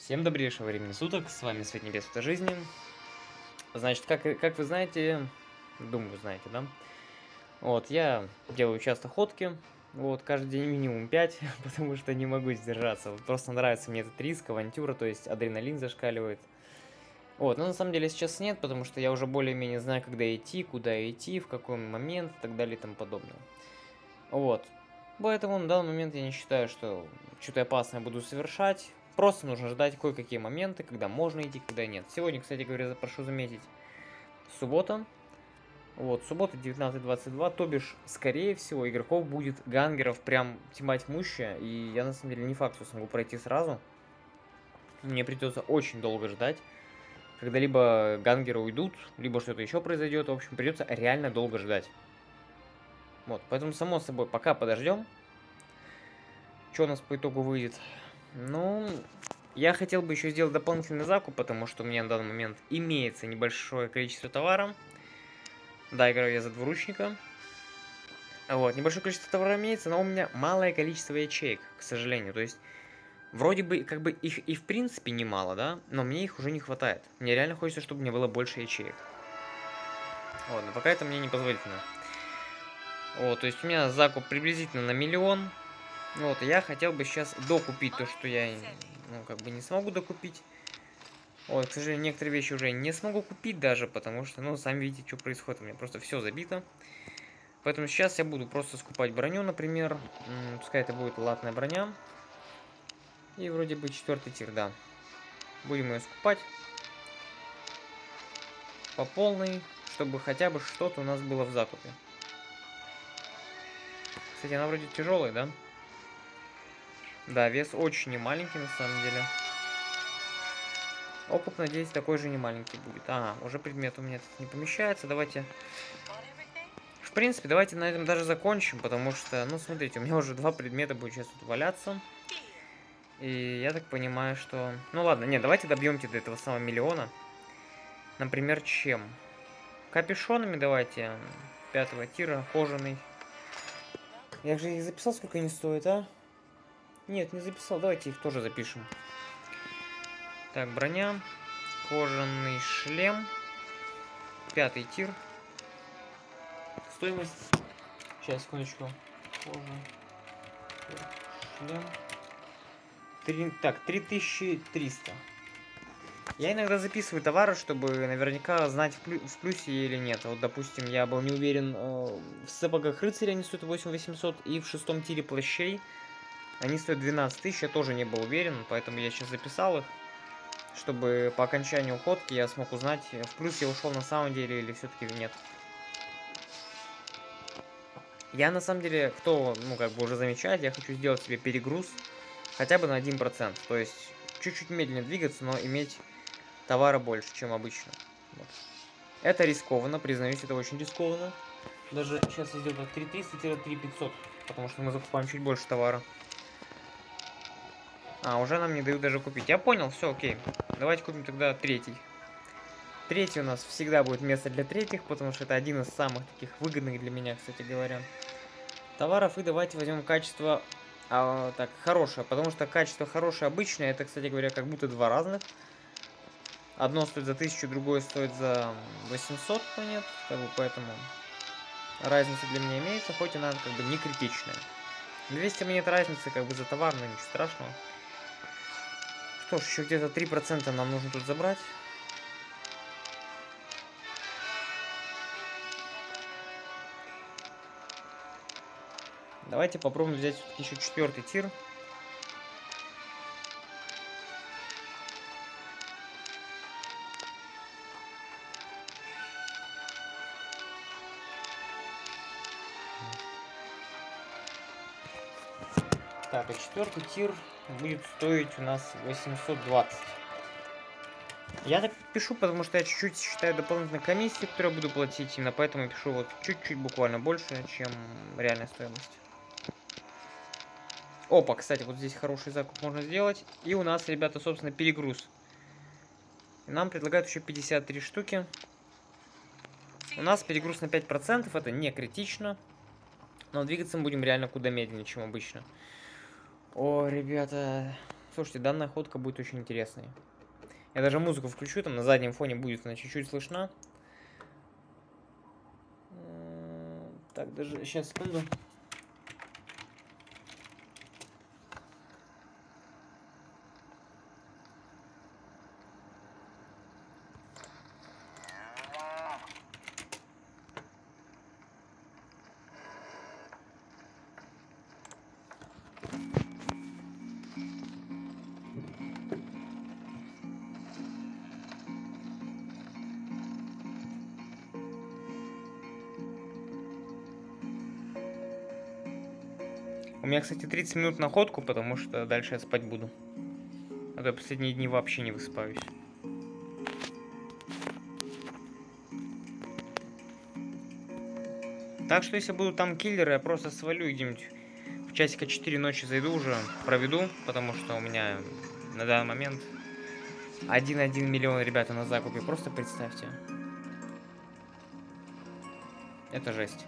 Всем добрейшего времени суток, с вами Свет Небес Фото Жизни. Значит, как вы знаете, думаю, знаете, да? Вот, я делаю часто ходки, вот, каждый день минимум 5, потому что не могу сдержаться. Вот, просто нравится мне этот риск, авантюра, то есть адреналин зашкаливает. Вот, но на самом деле сейчас нет, потому что я уже более-менее знаю, когда идти, куда идти, в какой момент и так далее и тому подобное. Вот. Поэтому на данный момент я не считаю, что что-то опасное буду совершать. Просто нужно ждать кое-какие моменты, когда можно идти, когда нет. Сегодня, кстати говоря, прошу заметить, суббота. Вот, суббота 19:22, то бишь, скорее всего, игроков будет гангеров прям тьма тьмущая. И я, на самом деле, не факт, что смогу пройти сразу. Мне придется очень долго ждать, когда либо гангеры уйдут, либо что-то еще произойдет. В общем, придется реально долго ждать. Вот, поэтому, само собой, пока подождем. Что у нас по итогу выйдет? Ну, я хотел бы еще сделать дополнительный закуп, потому что у меня на данный момент имеется небольшое количество товара. Да, играю я за двуручника. Вот, небольшое количество товара имеется, но у меня малое количество ячеек, к сожалению. То есть, вроде бы, как бы их и в принципе немало, да, но мне их уже не хватает. Мне реально хочется, чтобы у меня было больше ячеек. Вот, но пока это мне не позволительно. Вот, то есть у меня закуп приблизительно на 1 000 000. Вот, и я хотел бы сейчас докупить то, что я, ну, как бы не смогу докупить. Ой, к сожалению, некоторые вещи уже не смогу купить даже, потому что, ну, сами видите, что происходит. У меня просто все забито. Поэтому сейчас я буду просто скупать броню, например. Пускай это будет латная броня. И вроде бы 4-й тир, да. Будем ее скупать по полной, чтобы хотя бы что-то у нас было в закупе. Кстати, она вроде тяжелая, да? Да, вес очень немаленький на самом деле. Опыт, надеюсь, такой же немаленький будет. Ага, уже предмет у меня тут не помещается. Давайте... В принципе, давайте на этом даже закончим, потому что, ну, смотрите, у меня уже 2 предмета будет сейчас тут валяться. И я так понимаю, что... Ну, ладно, нет, давайте добьемте до этого самого 1 000 000. Например, чем? Капюшонами давайте. 5-го тира, кожаный. Я же их записал, сколько они стоят, а? Нет, не записал, давайте их тоже запишем. Так, броня. Кожаный шлем. 5-й тир. Стоимость... Сейчас, секундочку. Шлем. Так, 3300. Я иногда записываю товары, чтобы наверняка знать, в плюсе или нет. Вот, допустим, я был не уверен, в сапогах рыцаря они стоят 8800, и в 6-м тире плащей они стоят 12 000. Я тоже не был уверен, поэтому я сейчас записал их, чтобы по окончанию ходки я смог узнать, в плюс я ушел на самом деле или все-таки нет. Я на самом деле, кто, ну, как бы уже замечает, я хочу сделать себе перегруз хотя бы на 1%. То есть чуть-чуть медленнее двигаться, но иметь товара больше, чем обычно. Вот. Это рискованно, признаюсь, это очень рискованно. Даже сейчас я сделаю 3300-3500, потому что мы закупаем чуть больше товара. А, уже нам не дают даже купить. Я понял, все, окей. Давайте купим тогда 3-й. 3-й у нас всегда будет место для 3-х, потому что это один из самых таких выгодных для меня, кстати говоря, товаров. И давайте возьмем качество так, хорошее, потому что качество хорошее обычное, это, кстати говоря, как будто 2 разных. Одно стоит за 1000, другое стоит за 800 монет, как бы, поэтому разница для меня имеется, хоть она как бы не критичная. 200 монет разницы как бы за товар, но ничего страшного. Что ж, еще где-то 3% нам нужно тут забрать. Давайте попробуем взять все-таки еще 4-й тир. Так, а 4-й тир будет стоить у нас 820. Я так пишу, потому что я чуть-чуть считаю дополнительную комиссию, которую я буду платить. Именно поэтому я пишу вот чуть-чуть буквально больше, чем реальная стоимость. Опа, кстати, вот здесь хороший закуп можно сделать. И у нас, ребята, собственно, перегруз. И нам предлагают еще 53 штуки. У нас перегруз на 5%, это не критично. Но двигаться мы будем реально куда медленнее, чем обычно. О, ребята, Слушайте, данная ходка будет очень интересной. Я даже музыку включу, там на заднем фоне будет она чуть-чуть слышна. Так, даже сейчас, секунду. У меня, кстати, 30 минут на ходку, потому что дальше я спать буду. А то я последние дни вообще не высыпаюсь. Так что, если будут там киллеры, я просто свалю и где-нибудь в часика 4 ночи зайду уже, проведу, потому что у меня на данный момент 1,1 миллион, ребята, на закупе. Просто представьте. Это жесть.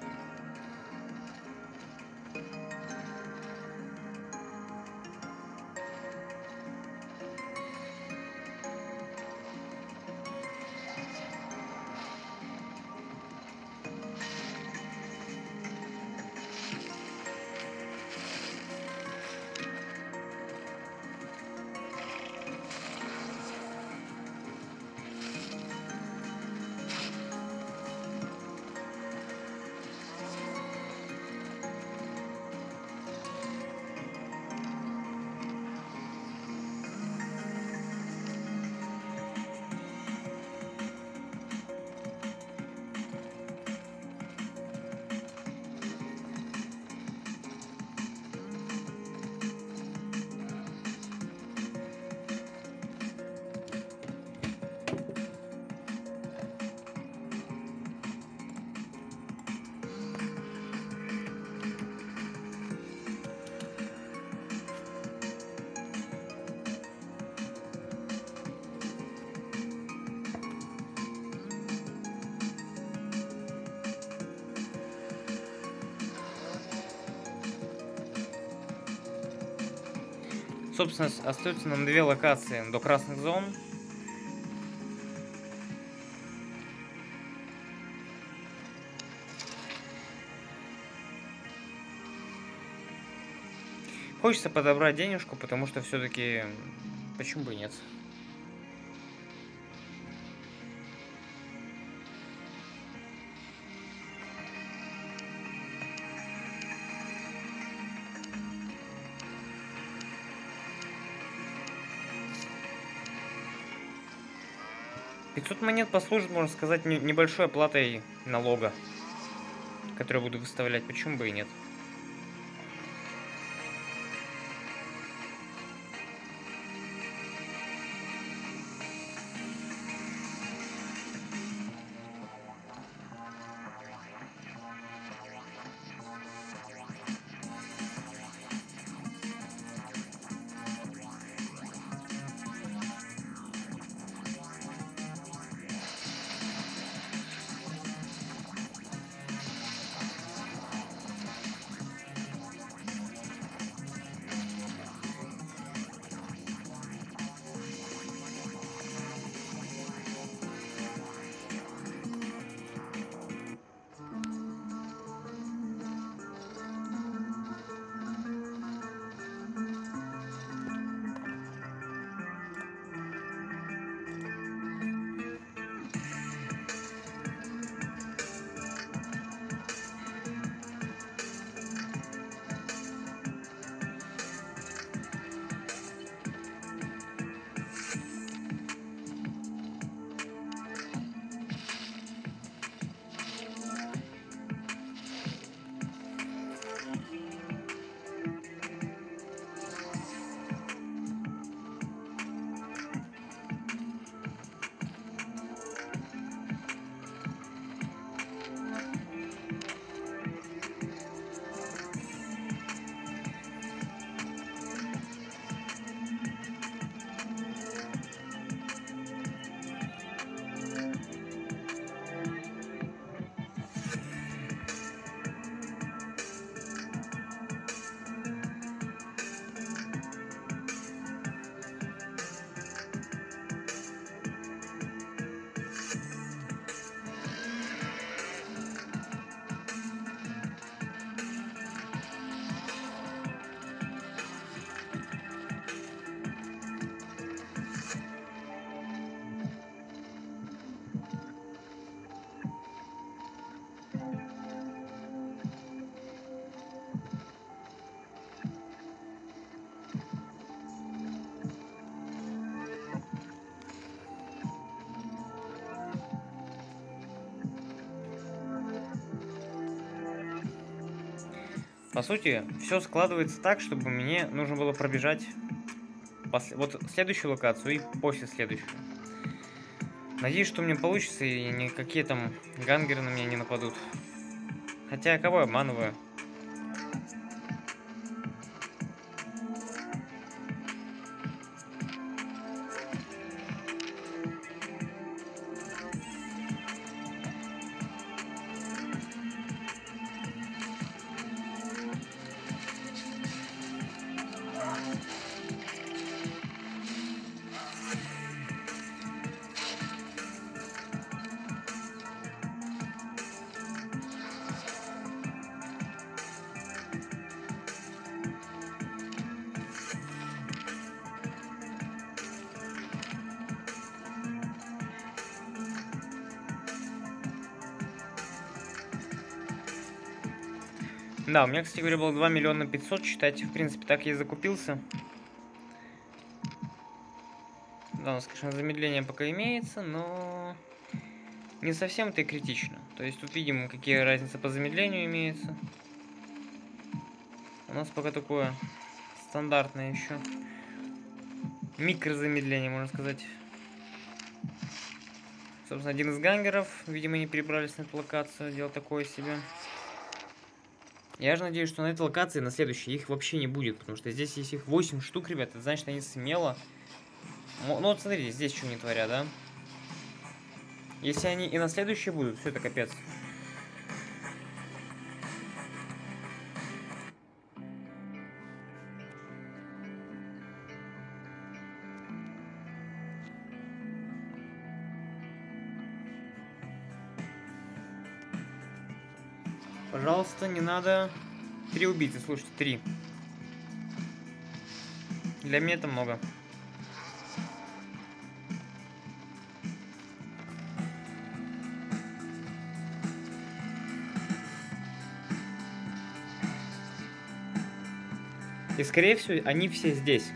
Собственно, остается нам 2 локации до красных зон. Хочется подобрать денежку, потому что все-таки почему бы и нет. $500 монет послужит, можно сказать, небольшой оплатой налога, который буду выставлять. Почему бы и нет? По сути, все складывается так, чтобы мне нужно было пробежать вот следующую локацию и после следующую. Надеюсь, что у меня получится, и никакие там гангеры на меня не нападут. Хотя, кого я обманываю? Да, у меня, кстати говоря, было 2 миллиона 500, считайте, в принципе, так я и закупился. Да, у нас, конечно, замедление пока имеется, но не совсем это и критично. То есть тут видим, какие разницы по замедлению имеются. У нас пока такое стандартное еще микрозамедление, можно сказать. Собственно, один из гангеров, видимо, не перебрались на эту локацию, дело такое себе. Я же надеюсь, что на этой локации, на следующей, их вообще не будет, потому что здесь есть их 8 штук, ребят, это значит, они смело... Ну вот смотрите, здесь что не творят, да? Если они и на следующей будут, все это капец. Пожалуйста, не надо. 3 убийцы, слушайте, 3. Для меня это много. И скорее всего, они все здесь.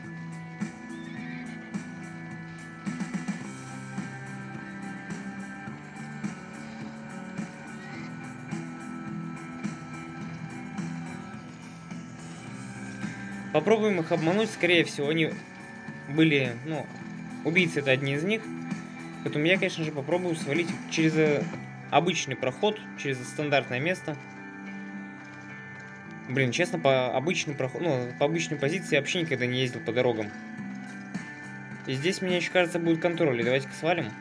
Попробуем их обмануть, скорее всего, они были, ну, убийцы это одни из них. Поэтому я, конечно же, попробую свалить через обычный проход, через стандартное место. Блин, честно, по обычному проходу, ну, по обычной позиции я вообще никогда не ездил по дорогам. И здесь, мне еще кажется, будет контроль. Давайте-ка свалим.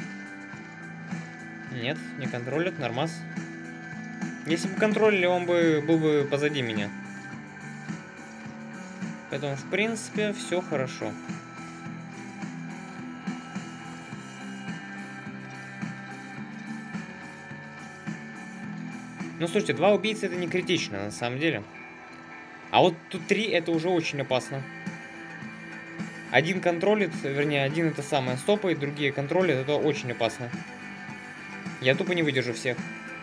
Нет, не контролят, нормас. Если бы контролили, он бы был бы позади меня. Поэтому, в принципе, все хорошо. Ну, слушайте, 2 убийцы это не критично, на самом деле. А вот тут 3 это уже очень опасно. Один контролит, вернее, один это самое стопает, другие контролят, это очень опасно. Я тупо не выдержу всех.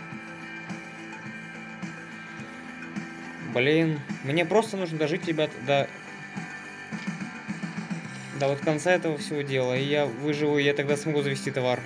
Блин, мне просто нужно дожить, ребят, до вот конца этого всего дела. И я выживу, и я тогда смогу завести товар.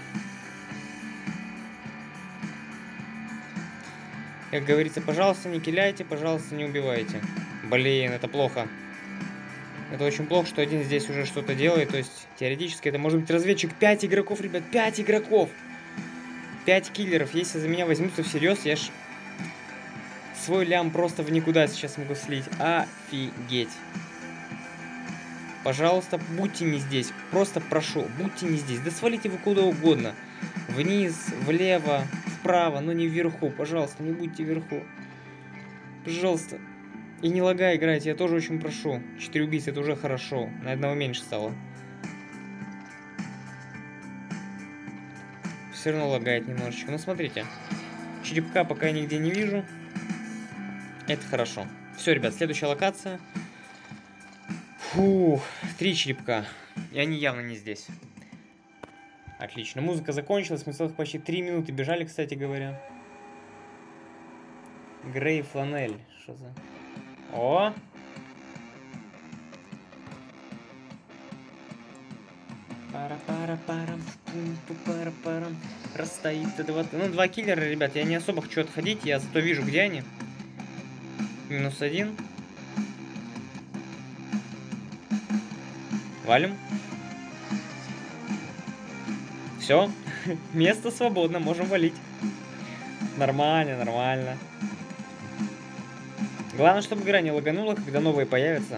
Как говорится, пожалуйста, не киляйте, пожалуйста, не убивайте. Блин, это плохо. Это очень плохо, что один здесь уже что-то делает. То есть, теоретически, это может быть разведчик. 5 игроков, ребят, 5 игроков! 5 киллеров. Если за меня возьмутся всерьез, я ж свой лям просто в никуда сейчас могу слить. Офигеть. Пожалуйста, будьте не здесь. Просто прошу, будьте не здесь. Да свалите вы куда угодно. Вниз, влево, вправо, но не вверху. Пожалуйста, не будьте вверху. Пожалуйста. И не лагай играйте, я тоже очень прошу. 4 убийцы, это уже хорошо. На одного меньше стало. Все равно лагает немножечко. Ну, смотрите. Черепка пока я нигде не вижу. Это хорошо. Все, ребят, следующая локация. Фух, 3 черепка. И они явно не здесь. Отлично, музыка закончилась. Мы целых почти 3 минуты бежали, кстати говоря. Грей Фланель. Что за... О! Пара-пара-парам. Расстоит это вот. Ну, 2 киллера, ребят. Я не особо хочу отходить. Я зато вижу, где они. -1. Валим. Все. Место свободно, можем валить. Нормально, нормально. Главное, чтобы игра не лаганула, когда новые появятся.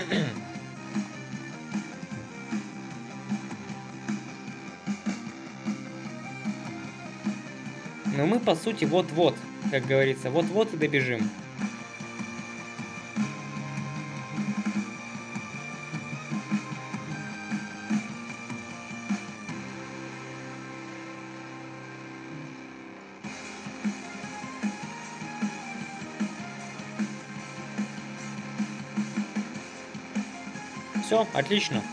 Но мы, по сути, вот-вот, как говорится, вот-вот и добежим. Все, отлично.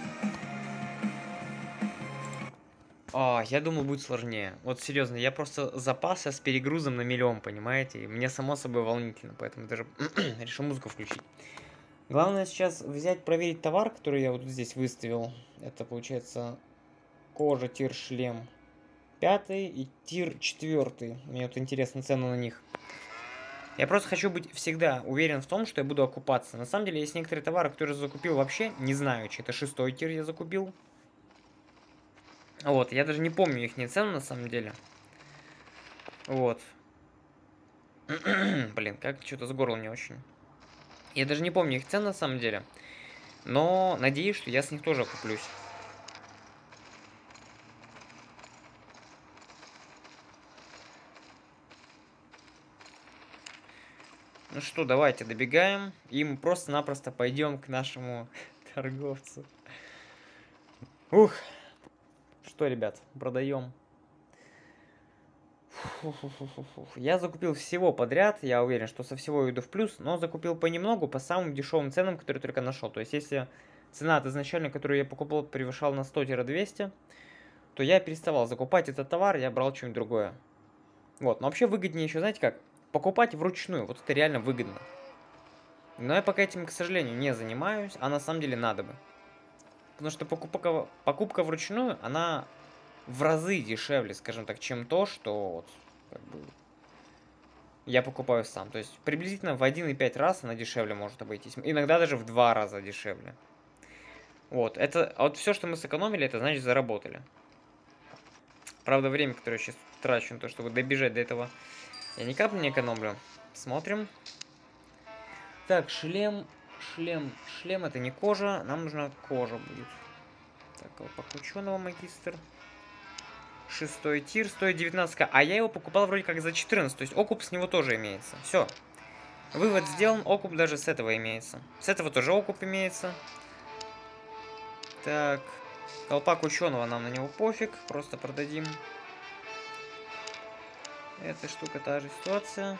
Я думал, будет сложнее. Вот серьезно, я просто запасся с перегрузом на 1 000 000, понимаете? И мне само собой волнительно, поэтому даже решил музыку включить. Главное сейчас взять, проверить товар, который я вот здесь выставил. Это получается кожа, тир, шлем 5 и тир 4. Мне вот интересно цену на них. Я просто хочу быть всегда уверен в том, что я буду окупаться. На самом деле есть некоторые товары, которые я закупил вообще, не знаю, че это 6 тир я закупил. Вот, я даже не помню их цену на самом деле. Вот. Блин, как что-то с горлом не очень. Я даже не помню их цен на самом деле. Но надеюсь, что я с них тоже куплюсь. Ну что, давайте добегаем. И мы просто-напросто пойдем к нашему торговцу. Ух. Что, ребят, продаем. Я закупил всего подряд, я уверен, что со всего иду в плюс, но закупил понемногу, по самым дешевым ценам, которые только нашел. То есть, если цена от изначально, которую я покупал, превышала на 100-200, то я переставал закупать этот товар, я брал что-нибудь другое. Вот, но вообще выгоднее еще, знаете как, покупать вручную, вот это реально выгодно. Но я пока этим, к сожалению, не занимаюсь, а на самом деле надо бы. Потому что покупка вручную, она в разы дешевле, скажем так, чем то, что вот, как бы, я покупаю сам. То есть приблизительно в 1,5 раз она дешевле может обойтись. Иногда даже в 2 раза дешевле. Вот, это, вот все, что мы сэкономили, это значит заработали. Правда, время, которое я сейчас трачу на то, чтобы добежать до этого, я ни капли не экономлю. Смотрим. Так, шлем это не кожа, нам нужна кожа будет. Так, колпак ученого, магистр. 6 тир, стоит 19к, а я его покупал вроде как за 14, то есть окуп с него тоже имеется. Все. Вывод сделан, окуп даже с этого имеется. С этого тоже окуп имеется. Так, колпак ученого, нам на него пофиг, просто продадим. Эта штука та же ситуация.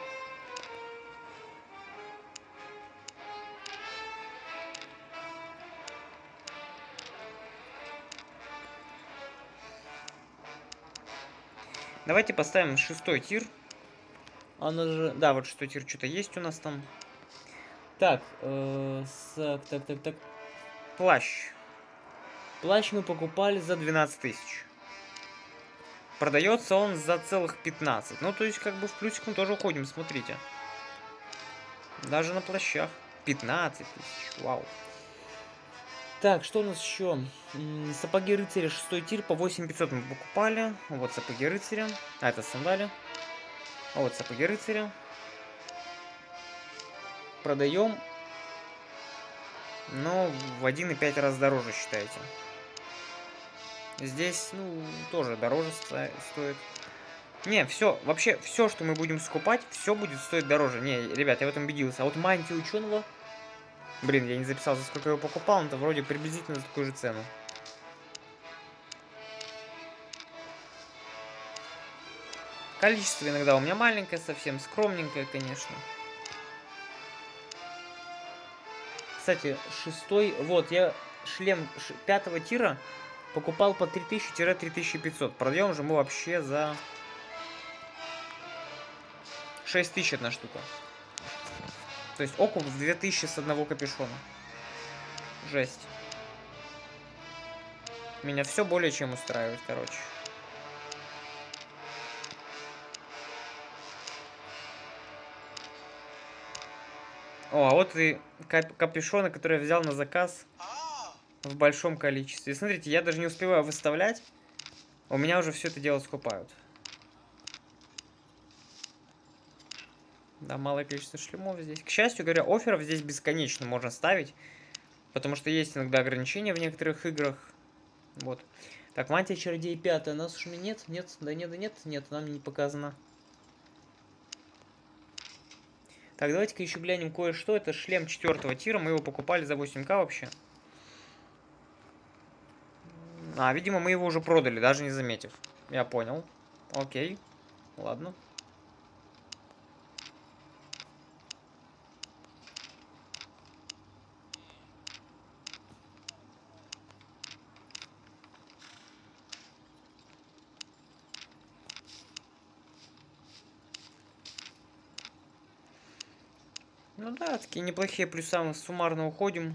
Давайте поставим 6 тир. Она же... Да, вот 6 тир что-то есть у нас там. Так, так. Плащ. Плащ мы покупали за 12 тысяч. Продается он за целых 15. Ну, то есть, как бы в плюсик мы тоже уходим, смотрите. Даже на плащах. 15 тысяч, вау. Так, что у нас еще? Сапоги рыцаря 6 тир по 8500 мы покупали. Вот сапоги рыцаря. А, это сандали. А вот сапоги рыцаря. Продаем. Но в 1,5 раз дороже, считайте. Здесь, ну, тоже дороже стоит. Не, все, вообще, все, что мы будем скупать, все будет стоить дороже. Не, ребят, я в этом убедился. А вот мантия ученого... Блин, я не записал, за сколько я его покупал, но это вроде приблизительно за такую же цену. Количество иногда у меня маленькое, совсем скромненькое, конечно. Кстати, 6, вот, я шлем 5 тира покупал по 3000-3500. Продаем же мы вообще за 6000 одна штука. То есть окуп в 2000 с одного капюшона. Жесть. Меня все более чем устраивает, короче. О, а вот и капюшоны, которые я взял на заказ в большом количестве. Смотрите, я даже не успеваю выставлять. У меня уже все это дело скупают. Да, малое количество шлемов здесь. К счастью говоря, офферов здесь бесконечно можно ставить. Потому что есть иногда ограничения в некоторых играх. Вот. Так, мантия чародей 5. У нас уже нет? Нет? Да нет, да нет? Нет, нам не показано. Так, давайте-ка еще глянем кое-что. Это шлем 4-го тира. Мы его покупали за 8к вообще. А, видимо, мы его уже продали, даже не заметив. Я понял. Окей. Ладно. Ну да, такие неплохие плюсы, мы суммарно уходим.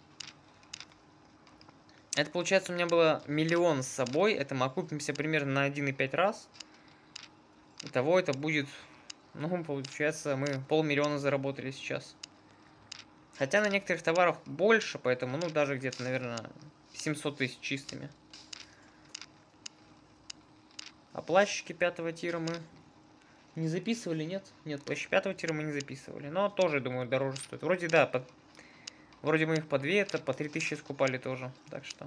Это получается у меня было 1 000 000 с собой. Это мы окупимся примерно на 1,5 раз. Итого это будет, ну, получается, мы 500 000 заработали сейчас. Хотя на некоторых товарах больше, поэтому, ну, даже где-то, наверное, 700 000 чистыми. А плащики 5-го тира мы не записывали, нет? Нет, плащи 5-го тира мы не записывали. Но тоже, думаю, дороже стоит. Вроде, да, вроде мы их по 2, это по 3000 скупали тоже. Так что...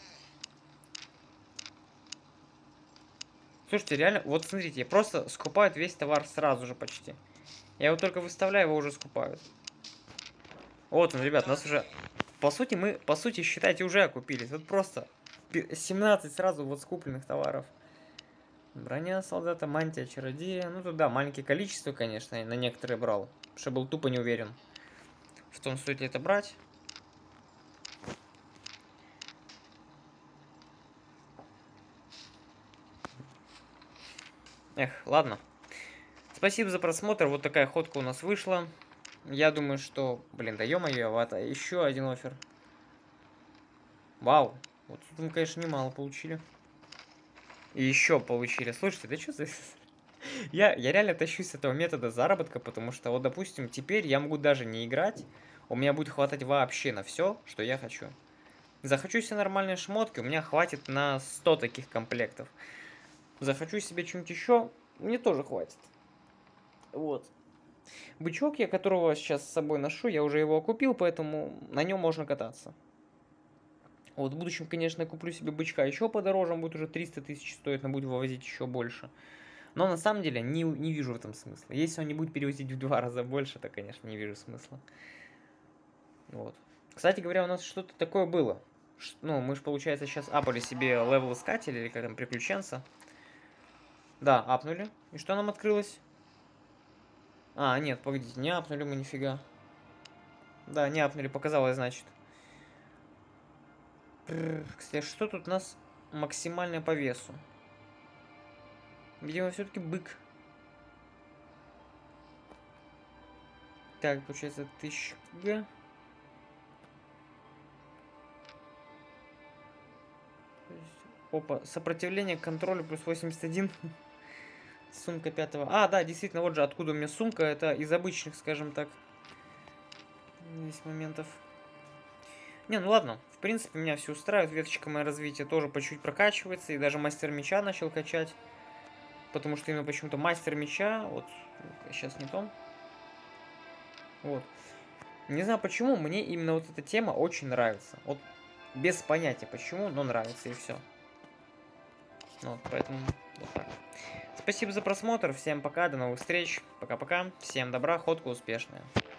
Слушайте, реально, вот смотрите, просто скупают весь товар сразу же почти. Я его только выставляю, его уже скупают. Вот он, ребят, нас уже... По сути, считайте, уже окупились. Вот просто 17 сразу вот скупленных товаров. Броня солдата, мантия чародея. Ну, тут да, маленькое количество, конечно, я на некоторые брал. Потому что был тупо не уверен в том, стоит ли это брать. Эх, ладно. Спасибо за просмотр. Вот такая ходка у нас вышла. Я думаю, что... Блин, да ё-моё, еще один оффер. Вау. Вот тут мы, конечно, немало получили. И еще получили. Слушайте, да что за... Я реально тащусь с этого метода заработка, потому что, вот, допустим, теперь я могу даже не играть. У меня будет хватать вообще на все, что я хочу. Захочу себе нормальные шмотки, у меня хватит на 100 таких комплектов. Захочу себе что-нибудь еще, мне тоже хватит. Вот. Бычок, я которого сейчас с собой ношу, я уже его купил, поэтому на нем можно кататься. Вот в будущем, конечно, куплю себе бычка еще подороже, он будет уже 300 000 стоить, но будет вывозить еще больше. Но на самом деле не вижу в этом смысла. Если он не будет перевозить в 2 раза больше, то, конечно, не вижу смысла. Вот. Кстати говоря, у нас что-то такое было. Ну, мы же, получается, сейчас апали себе левел искателя, или как там, приключенца. Да, апнули. И что нам открылось? А, нет, погодите, не апнули мы нифига. Да, не апнули, показалось, значит. Кстати, что тут у нас максимальное по весу? Видимо, все-таки бык. Так, получается 1000 г. Опа, сопротивление к контролю плюс 81. Сумка 5-го. А, да, действительно, вот же откуда у меня сумка. Это из обычных, скажем так, здесь моментов. Не, ну ладно. В принципе, меня все устраивает. Веточка моя развития тоже по чуть прокачивается. И даже мастер меча начал качать. Потому что именно почему-то мастер меча... Вот, сейчас не то. Вот. Не знаю почему, мне именно вот эта тема очень нравится. Вот без понятия почему, но нравится и все. Вот, поэтому вот так. Спасибо за просмотр, всем пока, до новых встреч, пока-пока, всем добра, ходка успешная.